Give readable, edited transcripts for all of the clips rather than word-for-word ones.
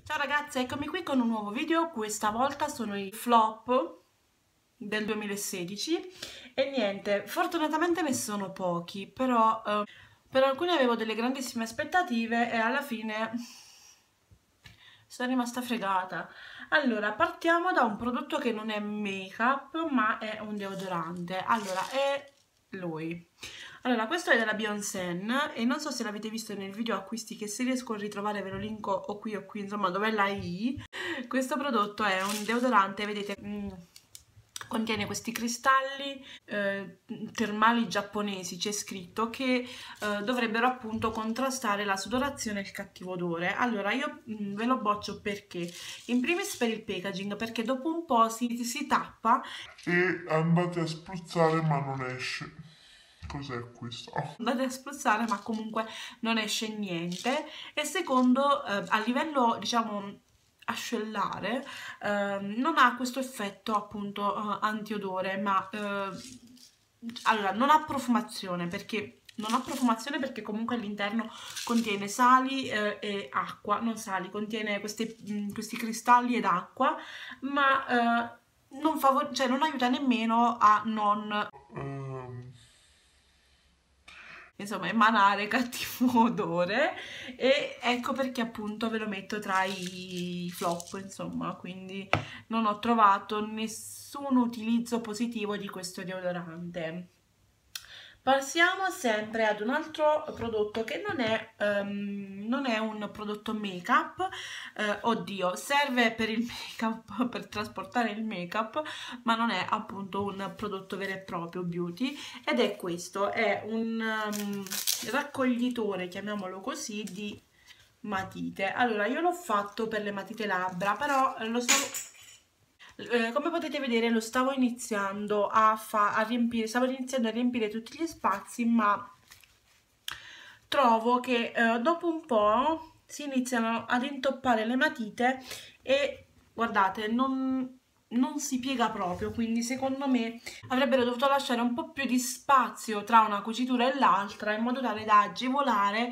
Ciao ragazzi, eccomi qui con un nuovo video. Questa volta sono i flop del 2016 e niente, fortunatamente ne sono pochi, però per alcuni avevo delle grandissime aspettative e alla fine sono rimasta fregata. Allora, partiamo da un prodotto che non è make-up, ma è un deodorante. Allora, è lui. Allora, questo è della Beyoncé e non so se l'avete visto nel video acquisti, che se riesco a ritrovare ve lo linko o qui, insomma, dove è la I. Questo prodotto è un deodorante, vedete, contiene questi cristalli termali giapponesi, c'è scritto, che dovrebbero appunto contrastare la sudorazione e il cattivo odore. Allora io ve lo boccio perché, in primis per il packaging, perché dopo un po' si tappa e andate a spruzzare ma non esce. Cos'è questo? andate a spruzzare ma comunque non esce niente. E secondo, a livello diciamo ascellare, non ha questo effetto appunto antiodore, ma allora non ha profumazione perché comunque all'interno contiene sali e acqua, non sali, contiene questi cristalli ed acqua, ma cioè non aiuta nemmeno a non insomma emanare cattivo odore, e ecco perché appunto ve lo metto tra i flop, insomma, quindi non ho trovato nessun utilizzo positivo di questo deodorante. Passiamo sempre ad un altro prodotto che non è un prodotto make-up, oddio, serve per il make-up, per trasportare il make-up, ma non è appunto un prodotto vero e proprio beauty, ed è questo, è un raccoglitore, chiamiamolo così, di matite. Allora, io l'ho fatto per le matite labbra, però lo so. Come potete vedere lo stavo iniziando a riempire, stavo iniziando a riempire tutti gli spazi, ma trovo che dopo un po' si iniziano ad intoppare le matite e guardate, non si piega proprio, quindi secondo me avrebbero dovuto lasciare un po' più di spazio tra una cucitura e l'altra in modo tale da agevolare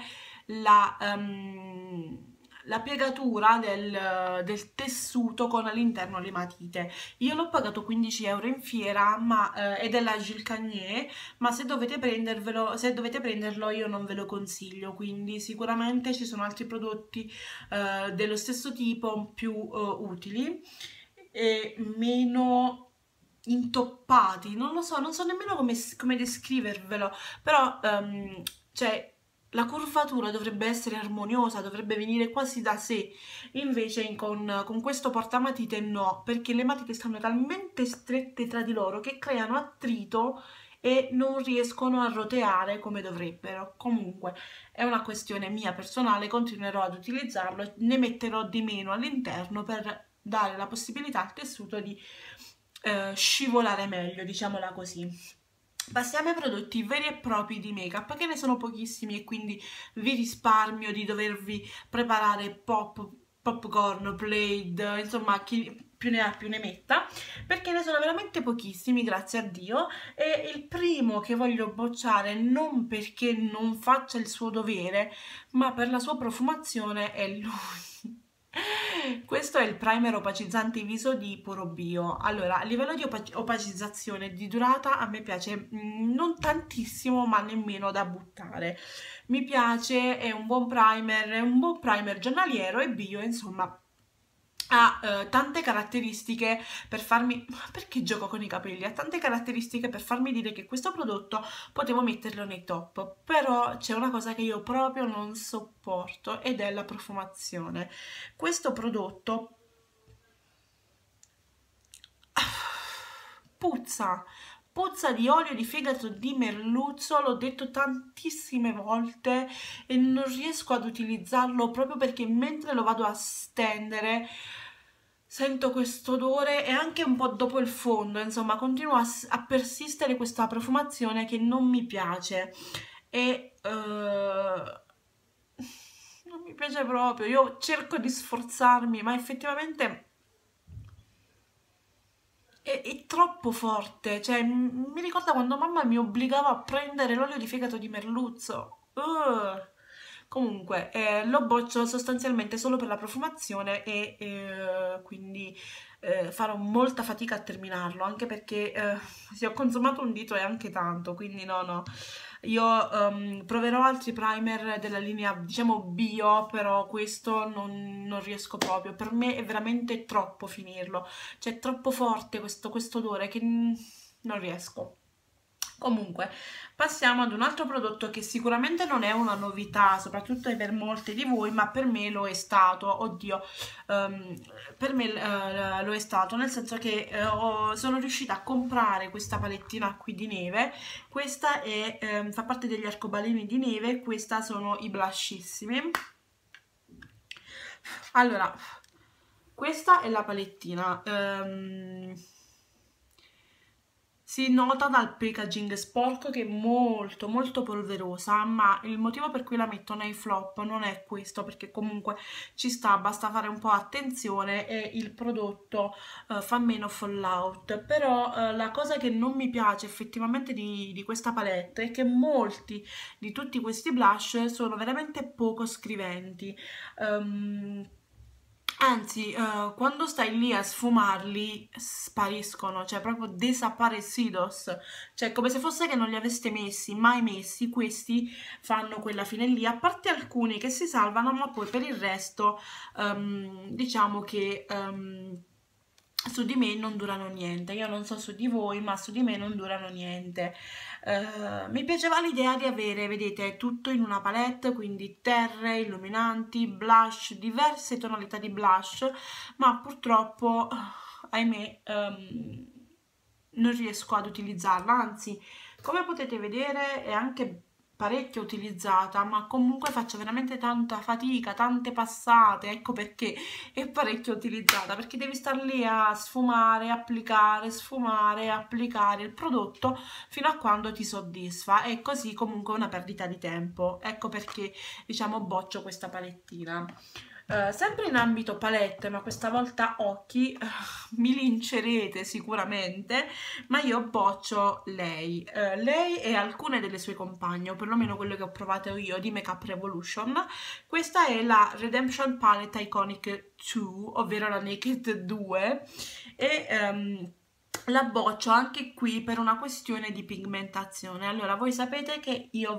la piegatura del tessuto con all'interno le matite. Io l'ho pagato 15 euro in fiera, ed è la Gilles Cagnier, ma se dovete prenderlo io non ve lo consiglio, quindi sicuramente ci sono altri prodotti dello stesso tipo più utili e meno intoppati. Non lo so, non so nemmeno come descrivervelo, però cioè la curvatura dovrebbe essere armoniosa, dovrebbe venire quasi da sé, invece con questo portamatite no, perché le matite stanno talmente strette tra di loro che creano attrito e non riescono a roteare come dovrebbero. Comunque è una questione mia personale, continuerò ad utilizzarlo e ne metterò di meno all'interno per dare la possibilità al tessuto di scivolare meglio, diciamola così. Passiamo ai prodotti veri e propri di make-up, che ne sono pochissimi e quindi vi risparmio di dovervi preparare popcorn, Blade, insomma chi più ne ha più ne metta, perché ne sono veramente pochissimi, grazie a Dio. E il primo che voglio bocciare, non perché non faccia il suo dovere, ma per la sua profumazione, è lui. Questo è il primer opacizzante viso di Poro Bio. Allora, a livello di opacizzazione e di durata a me piace non tantissimo, ma nemmeno da buttare. Mi piace, è un buon primer giornaliero e bio, insomma, ha tante caratteristiche per farmi... Perché gioco con i capelli? Ha tante caratteristiche per farmi dire che questo prodotto potevo metterlo nei top, però c'è una cosa che io proprio non sopporto ed è la profumazione. Questo prodotto puzza di olio di fegato di merluzzo, l'ho detto tantissime volte e non riesco ad utilizzarlo proprio perché mentre lo vado a stendere sento questo odore, e anche un po' dopo il fondo, insomma, continua a persistere questa profumazione che non mi piace e non mi piace proprio. Io cerco di sforzarmi, ma effettivamente è troppo forte, cioè mi ricorda quando mamma mi obbligava a prendere l'olio di fegato di merluzzo. Comunque lo boccio sostanzialmente solo per la profumazione e quindi farò molta fatica a terminarlo, anche perché se ho consumato un dito è anche tanto, quindi no, no. Io proverò altri primer della linea, diciamo, bio, però questo non riesco proprio. Per me è veramente troppo finirlo. Cioè, è troppo forte questo odore che non riesco. Comunque, passiamo ad un altro prodotto che sicuramente non è una novità, soprattutto per molte di voi, ma per me lo è stato. Oddio, ehm, per me lo è stato, nel senso che sono riuscita a comprare questa palettina qui di neve. Questa è, fa parte degli arcobaleni di neve, questa sono i blushissimi. Allora, questa è la palettina. Si nota dal packaging sporco che è molto molto polverosa, ma il motivo per cui la metto nei flop non è questo, perché comunque ci sta, basta fare un po' attenzione e il prodotto fa meno fallout. Però la cosa che non mi piace effettivamente di questa palette è che molti di tutti questi blush sono veramente poco scriventi. Anzi, quando stai lì a sfumarli spariscono, cioè proprio desaparecidos, cioè come se fosse che non li aveste messi, mai messi. Questi fanno quella fine lì, a parte alcuni che si salvano, ma poi per il resto diciamo che su di me non durano niente. Io non so su di voi, ma su di me non durano niente. Mi piaceva l'idea di avere, vedete, tutto in una palette, quindi terre, illuminanti, blush, diverse tonalità di blush, ma purtroppo, ahimè, non riesco ad utilizzarla. Anzi, come potete vedere è anche parecchio utilizzata, ma comunque faccio veramente tanta fatica, tante passate. Ecco perché è parecchio utilizzata, perché devi star lì a sfumare, applicare, sfumare, applicare il prodotto fino a quando ti soddisfa, e così comunque è una perdita di tempo. Ecco perché, diciamo, boccio questa palettina. Sempre in ambito palette, ma questa volta occhi, mi lincerete sicuramente, ma io boccio lei. Lei e alcune delle sue compagne, o perlomeno quelle che ho provato io di Makeup Revolution. Questa è la Redemption Palette Iconic 2, ovvero la Naked 2, e la boccio anche qui per una questione di pigmentazione. Allora, voi sapete che io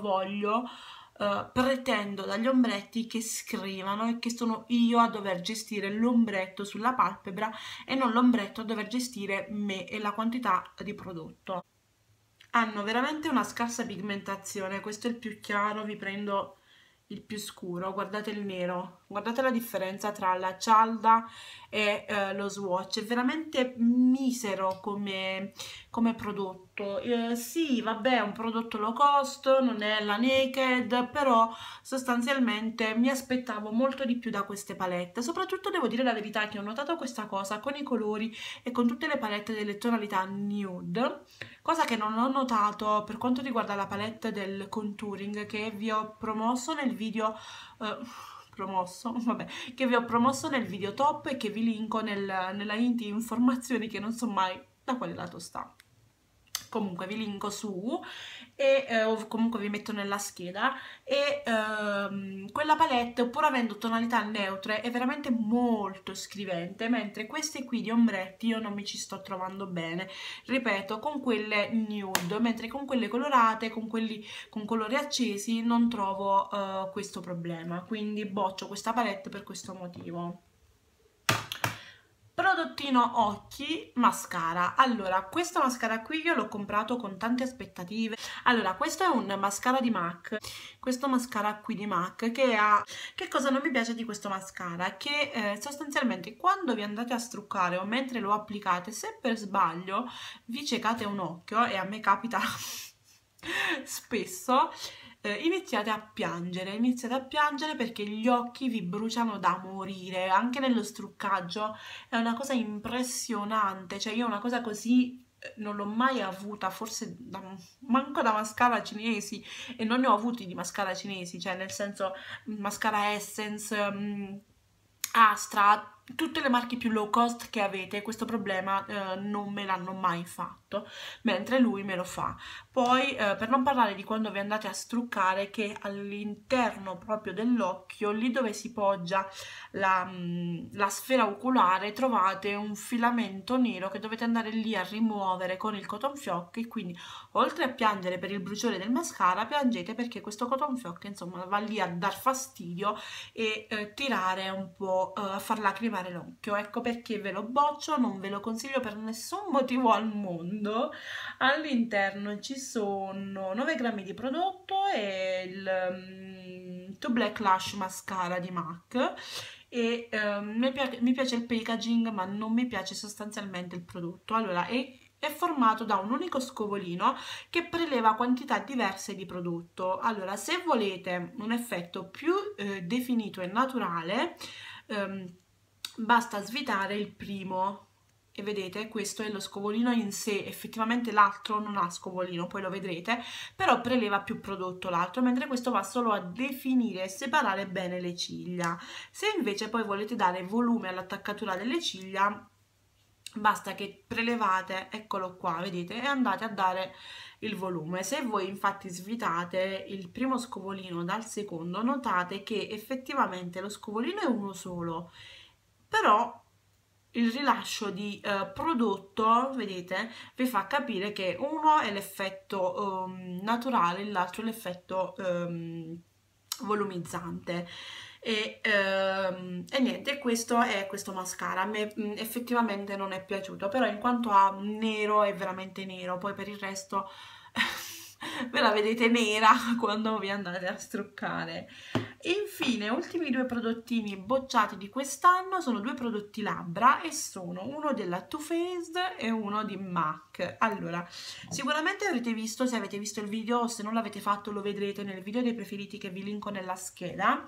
pretendo dagli ombretti che scrivano, e che sono io a dover gestire l'ombretto sulla palpebra e non l'ombretto a dover gestire me e la quantità di prodotto. Hanno veramente una scarsa pigmentazione. Questo è il più chiaro, vi prendo il più scuro, guardate il nero, guardate la differenza tra la cialda e lo swatch, è veramente misero come prodotto. Sì, vabbè, è un prodotto low cost, non è la Naked, però sostanzialmente mi aspettavo molto di più da queste palette. Soprattutto devo dire la verità che ho notato questa cosa con i colori e con tutte le palette delle tonalità nude, cosa che non ho notato per quanto riguarda la palette del contouring che vi ho promosso nel video che vi ho promosso nel video top e che vi linko nella informazioni, che non so mai da quale lato sta. Comunque vi linko su, e o comunque vi metto nella scheda. E quella palette, pur avendo tonalità neutre, è veramente molto scrivente, mentre queste qui di ombretti io non mi ci sto trovando bene, ripeto, con quelle nude, mentre con quelle colorate, con quelli con colori accesi non trovo questo problema, quindi boccio questa palette per questo motivo. Prodottino occhi, mascara. Allora, questo mascara qui io l'ho comprato con tante aspettative. Allora, questo è un mascara di MAC, questo mascara qui di MAC che ha... Che cosa non mi piace di questo mascara? Che sostanzialmente quando vi andate a struccare o mentre lo applicate, se per sbaglio vi ciecate un occhio, e a me capita spesso, iniziate a piangere perché gli occhi vi bruciano da morire. Anche nello struccaggio è una cosa impressionante, cioè io una cosa così non l'ho mai avuta, forse manco da mascara cinesi, e non ne ho avuti di mascara cinesi, cioè nel senso mascara Essence, Astra, tutte le marche più low cost che avete questo problema non me l'hanno mai fatto, mentre lui me lo fa. Poi per non parlare di quando vi andate a struccare, che all'interno proprio dell'occhio, lì dove si poggia la sfera oculare, trovate un filamento nero che dovete andare lì a rimuovere con il cotton fioc, e quindi oltre a piangere per il bruciore del mascara, piangete perché questo cotton fioc insomma va lì a dar fastidio e tirare un po', a far lacrimare l'occhio. Ecco perché ve lo boccio, non ve lo consiglio per nessun motivo al mondo. All'interno ci sono 9 grammi di prodotto e il Too Black Lash Mascara di MAC, e mi piace il packaging, ma non mi piace sostanzialmente il prodotto. Allora, è formato da un unico scovolino che preleva quantità diverse di prodotto. Allora, se volete un effetto più definito e naturale, basta svitare il primo. E vedete, questo è lo scovolino in sé. Effettivamente l'altro non ha scovolino, poi lo vedrete, però preleva più prodotto l'altro, mentre questo va solo a definire e separare bene le ciglia. Se invece poi volete dare volume all'attaccatura delle ciglia, basta che prelevate, eccolo qua, vedete, e andate a dare il volume. Se voi infatti svitate il primo scovolino dal secondo, notate che effettivamente lo scovolino è uno solo, però il rilascio di prodotto, vedete, vi fa capire che uno è l'effetto naturale, l'altro è l'effetto volumizzante. E niente, questo è questo mascara. A me effettivamente non è piaciuto, però in quanto a nero è veramente nero, poi per il resto ve la vedete nera quando vi andate a struccare. Infine, ultimi due prodottini bocciati di quest'anno sono due prodotti labbra, e sono uno della Too Faced e uno di MAC. Allora, sicuramente avrete visto, se avete visto il video, o se non l'avete fatto lo vedrete nel video dei preferiti che vi linko nella scheda,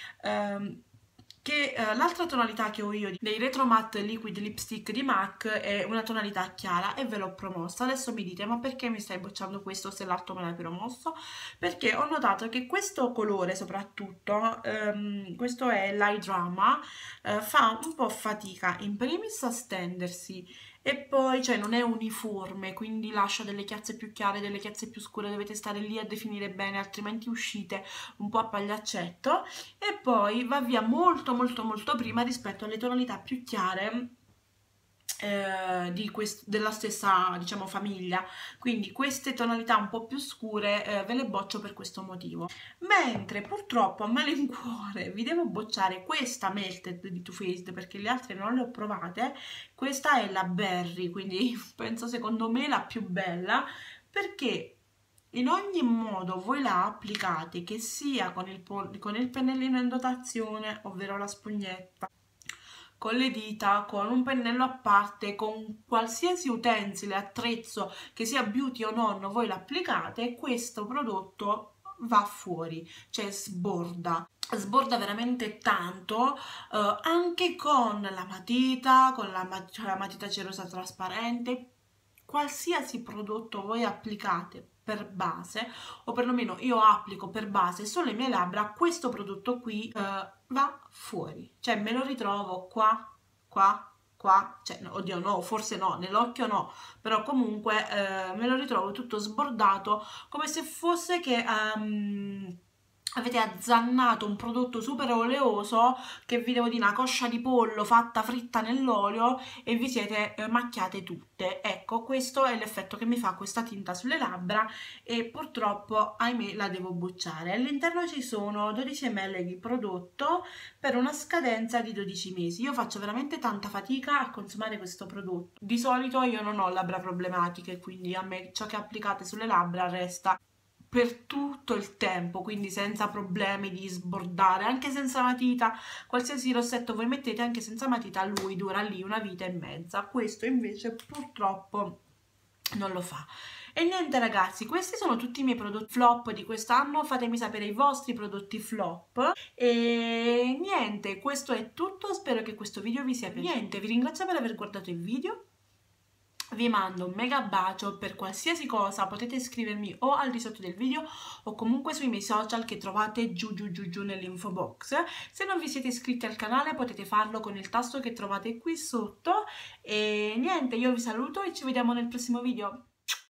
che l'altra tonalità che ho io dei Retro Matte Liquid Lipstick di MAC è una tonalità chiara, e ve l'ho promossa. Adesso mi dite, ma perché mi stai bocciando questo se l'altro me l'hai promosso? Perché ho notato che questo colore soprattutto, questo è l'Eye Drama, fa un po' fatica in primis a stendersi, e poi cioè non è uniforme, quindi lascia delle chiazze più chiare, delle chiazze più scure, dovete stare lì a definire bene, altrimenti uscite un po' a pagliaccetto, e poi va via molto molto molto prima rispetto alle tonalità più chiare della stessa, diciamo, famiglia. Quindi queste tonalità un po' più scure ve le boccio per questo motivo. Mentre purtroppo a malincuore vi devo bocciare questa Melted di Too Faced, perché le altre non le ho provate. Questa è la Berry, quindi penso secondo me la più bella, perché in ogni modo voi la applicate, che sia con il pennellino in dotazione, ovvero la spugnetta, con le dita, con un pennello a parte, con qualsiasi utensile, attrezzo, che sia beauty o non, voi l'applicate e questo prodotto va fuori, cioè sborda veramente tanto, anche con la matita, con la matita cerosa trasparente. Qualsiasi prodotto voi applicate per base, o perlomeno io applico per base sulle mie labbra, questo prodotto qui va fuori, cioè me lo ritrovo qua, cioè oddio no, forse no, nell'occhio no, però comunque me lo ritrovo tutto sbordato, come se fosse che avete azzannato un prodotto super oleoso, che vi devo dire, una coscia di pollo fatta fritta nell'olio, e vi siete macchiate tutte. Ecco, questo è l'effetto che mi fa questa tinta sulle labbra, e purtroppo, ahimè, la devo bocciare. All'interno ci sono 12 ml di prodotto per una scadenza di 12 mesi. Io faccio veramente tanta fatica a consumare questo prodotto. Di solito io non ho labbra problematiche, quindi a me ciò che applicate sulle labbra resta per tutto il tempo, quindi senza problemi di sbordare, anche senza matita. Qualsiasi rossetto voi mettete anche senza matita, lui dura lì una vita e mezza. Questo invece purtroppo non lo fa. E niente ragazzi, questi sono tutti i miei prodotti flop di quest'anno. Fatemi sapere i vostri prodotti flop. E niente, questo è tutto. Spero che questo video vi sia piaciuto. Niente, vi ringrazio per aver guardato il video Vi mando un mega bacio. Per qualsiasi cosa potete scrivermi o al di sotto del video o comunque sui miei social che trovate giù nell'info box. Se non vi siete iscritti al canale potete farlo con il tasto che trovate qui sotto. E niente, io vi saluto e ci vediamo nel prossimo video.